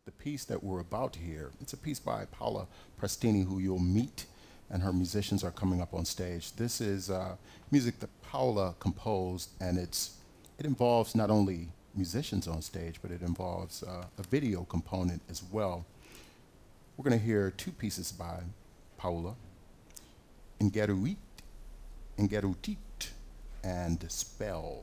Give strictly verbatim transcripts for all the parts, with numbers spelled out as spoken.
the piece that we're about to hear, it's a piece by Paola Prestini, who you'll meet, and her musicians are coming up on stage. This is uh, music that Paola composed, and it's it involves not only musicians on stage, but it involves uh, a video component as well. We're going to hear two pieces by Paola, Ingeruit, Ingerutit, and Spell.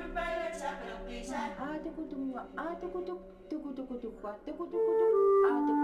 Ah,